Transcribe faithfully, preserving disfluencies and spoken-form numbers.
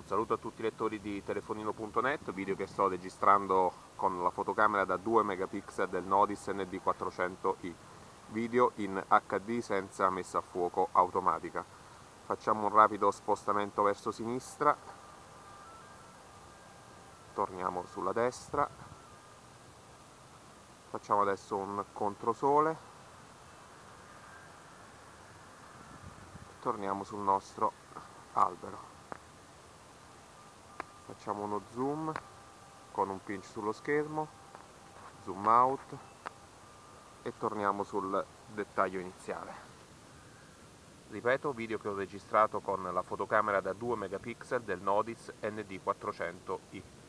Un saluto a tutti i lettori di telefonino punto net, video che sto registrando con la fotocamera da due megapixel del Nodis N D quattrocento i, video in H D senza messa a fuoco automatica. Facciamo un rapido spostamento verso sinistra, torniamo sulla destra, facciamo adesso un controsole, torniamo sul nostro albero. Facciamo uno zoom con un pinch sullo schermo, zoom out e torniamo sul dettaglio iniziale. Ripeto, video che ho registrato con la fotocamera da due megapixel del Nodis N D quattrocento i.